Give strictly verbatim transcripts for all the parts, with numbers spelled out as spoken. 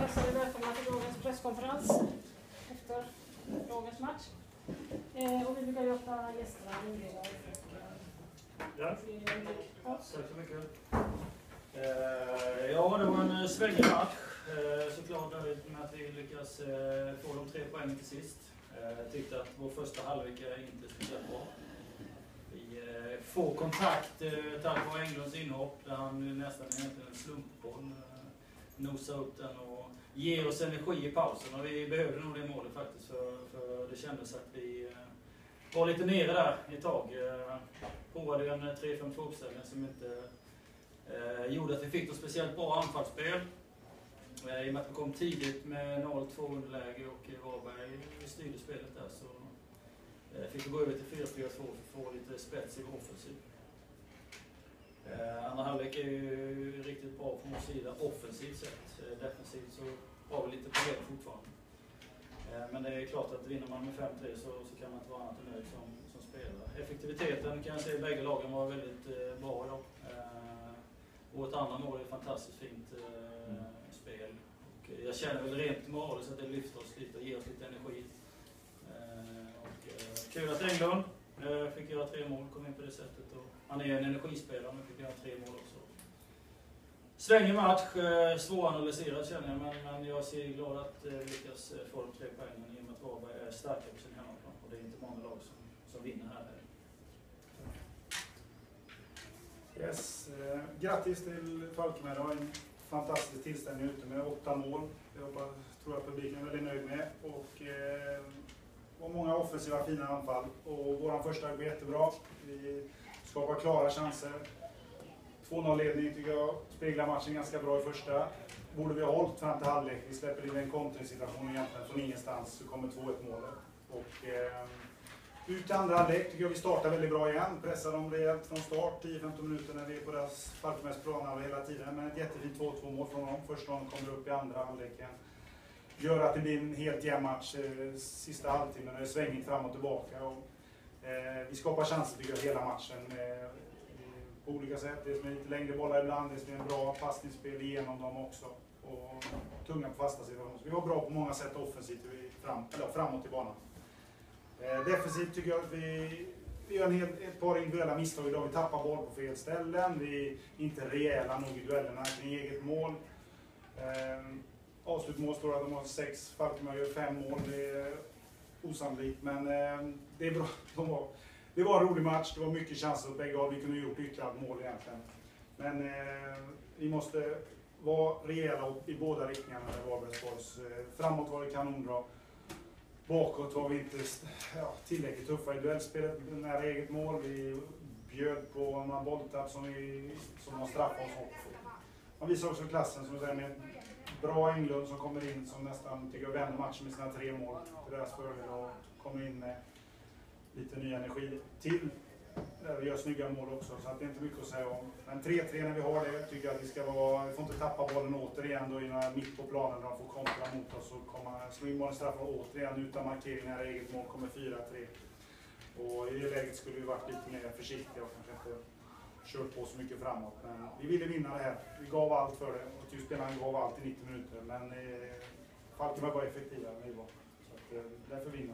hälsar er välkomna till dagens presskonferens efter dagens match. Eh, och vi brukar ju ofta gästerna inleda. Ja, tack så mycket. Eh, ja, det var en svängig match. Eh, såklart nöjd med att vi lyckas eh, få de tre poängen till sist. Jag eh, tyckte att vår första halvlek är inte speciellt bra. Vi eh, får kontakt eh, tack vare Englunds inhopp där han nästan egentligen en slumpboll eh, nosar upp den och ger oss energi i pausen. Och vi behövde nog det målet faktiskt för, för det kändes att vi eh, var lite nere där ett tag. Eh, provade en tre fem två-uppställning som inte eh, gjorde att vi fick ett speciellt bra anfallsspel. Eh, I och med att vi kom tidigt med noll två underläge och Varberg styrde spelet där så eh, fick vi gå över till fyra fyra två för att få lite spets i vår offensiv. Eh, andra halvlek är ju riktigt bra från vår sida offensivt sett. Eh, defensivt så har vi lite problem fortfarande. Eh, men det är klart att vinner man med fem tre så, så kan man inte vara annat än nöjd som, som spelare. Effektiviteten kan jag säga bägge lagen var väldigt eh, bra idag. Eh, vårt andra mål är ett fantastiskt fint eh, mm. spel. Och jag känner väl rent moraliskt att det lyfter oss lite och ger oss lite energi. Eh, och, eh, kul att Englund eh, fick göra tre mål, kom in på det sättet. Och han är en energispelare, men fick göra tre mål också. Svängig match, eh, svåranalyserad känner jag, men, men jag ser glad att eh, lyckas få de tre poängen i och med att Varberg är starka på sin hemmaplan. Och det är inte många lag som, som vinner här. Yes. Eh, grattis till Falkenberg. Det var en fantastisk tillställning ute med åtta mål. Jag hoppas, tror att publiken är väldigt nöjd med. Och eh, var många offensiva fina anfall. Och vår första går jättebra. Vi skapar klara chanser. två noll-ledning tycker jag speglar matchen ganska bra i första. Borde vi ha hållit fram till halvlek. Vi släpper in en kontringssituation egentligen från ingenstans så kommer två ett målet. Och eh, ut i andra halvlek tycker jag vi startar väldigt bra igen. Pressar dem rejält från start, tio femton minuter när vi är på deras Falkenbergs plan hela tiden. Men ett jättefint två två mål från dem. Första gången kommer upp i andra halvleken. Gör att det blir en helt jämn match eh, sista halvtimmen. Det är svängigt fram och tillbaka. Och, eh, vi skapar chanser tycker jag hela matchen. Eh, på olika sätt. Det är lite längre bollar ibland. Det är en bra passningsspel igenom dem också. Och tunga på fasta situationer. Så vi var bra på många sätt offensivt fram, eller framåt i banan. Eh, defensivt tycker jag att vi, vi gör en hel, ett par individuella misstag idag. Vi tappar boll på fel ställen. Vi är inte rejäla nog i duellerna kring eget mål. Eh, avslutmål står att de har sex. Falkenberg gör fem mål. Det är osannolikt. Men eh, det är bra. De var, det var en rolig match. Det var mycket chanser åt bägge håll. Vi kunde ha gjort ytterligare mål egentligen. Men eh, vi måste vara rejäla i båda riktningarna med Varbergs boys. Eh, framåt var det kanonbra. Bakåt var vi inte ja, tillräckligt tuffa i duellspelet när eget mål. Vi bjöd på några bolltapp som vi som var straffade oss också. Man visar också klassen som säger med bra Englund som kommer in som nästan tycker jag vänder matchen med sina tre mål till deras fördel och kommer in med lite ny energi till. Där vi gör snygga mål också så att det är inte mycket att säga om. Men tre tre när vi har det tycker jag att vi ska vara, vi får inte tappa bollen återigen då innan mitt på planen när de får kontra mot oss och komma slå in bollen straffar återigen utan markering när eget mål kommer fyra tre. Och i det läget skulle vi varit lite mer försiktiga och kanske inte kört på så mycket framåt. Men vi ville vinna det här. Vi gav allt för det och tyskspelaren gav allt i nittio minuter. Men eh, Falkenberg var effektivare än vi var. Så att, eh, därför vinner.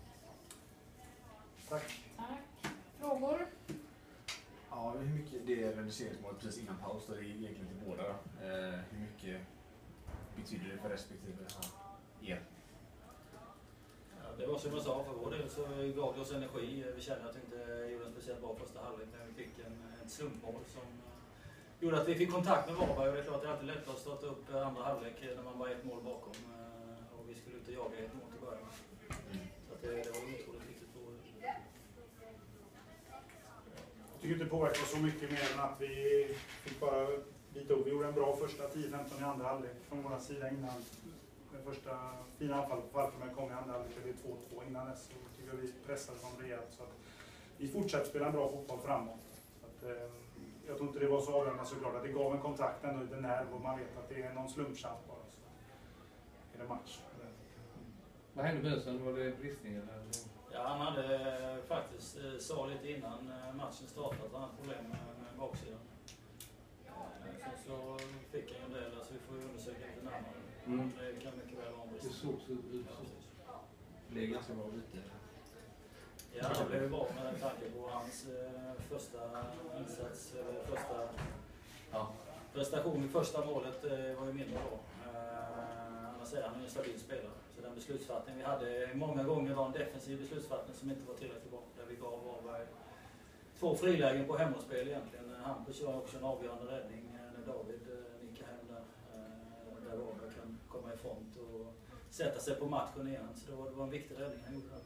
Tack. Tack. Frågor? Ja, hur mycket det är reduceringsmålet precis innan paus då, det är egentligen till båda då. Eh, hur mycket betyder det för respektive er? Ja, det var som jag sa, för vår del så gav det oss energi. Vi kände att vi inte gjorde en speciellt bra första halvlek när vi fick en, en slumpmål som uh, gjorde att vi fick kontakt med Varberg. Och det är klart att det är alltid lättare att starta upp andra halvlek när man bara är ett mål bakom. Uh, och vi skulle inte jaga ett mål till början. Mm. Så att det, det var otroligt viktigt för Jag tycker inte det påverkade så mycket mer än att vi fick bara bita upp. Vi gjorde en bra första tio femton i andra halvlek från vår sida innan. Den första fina anfall på Falkenberg kom i andra halvlek. Det blev två två innan dess. Så tycker jag vi pressade dem rejält. Så att vi fortsatte spela en bra fotboll framåt. Så att, eh, jag tror inte det var så avgörande såklart att det gav en kontakt ändå lite nerv och man vet att det är någon slumpchans bara. Så är det match. Mm. Vad hände med sen? Var det bristning eller? Ja, han hade faktiskt, sa lite innan matchen startade att han hade problem med, med baksidan. Sen så fick han en del, så vi får undersöka lite närmare. Mm. Det kan mycket väl vara en Det brist. såg så ut så. Det är ganska bra ute. Ja, det blev bra med tanke på hans eh, första insats, eller första Ja. prestation i första målet eh, var ju mindre då. Eh, annars är han ju en stabil spelare. Så den beslutsfattning vi hade många gånger var en defensiv beslutsfattning som inte var tillräckligt bra. Där vi gav av eh, två frilägen på hemmaspel egentligen. Hampus gör också en avgörande räddning eh, när David eh, nickar hem där. Eh, där Varberg kan komma i front och sätta sig på matchen igen. Så det var, det var en viktig räddning han gjorde där.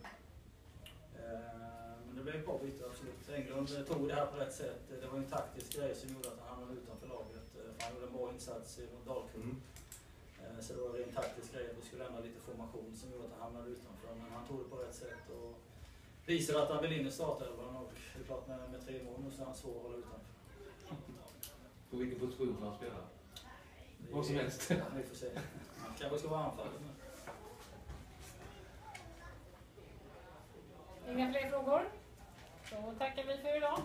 Men det blev ett bra byte, absolut. Englund tog det här på rätt sätt. Det var en taktisk grej som gjorde att han hamnade utanför laget. Han gjorde en bra insats mot Dalkurd. Mm. Så det var en taktisk grej att vi skulle ändra lite formation som gjorde att han hamnade utanför. Men han tog det på rätt sätt och visade att han vill in i startelvan. Och det är klart med, med tre mål så är han svår att hålla utanför. På vilken position får han spela? Vi, Vad som helst. Vi får se. Han kanske ska vara anfallare. Inga fler frågor? Då tackar vi för idag.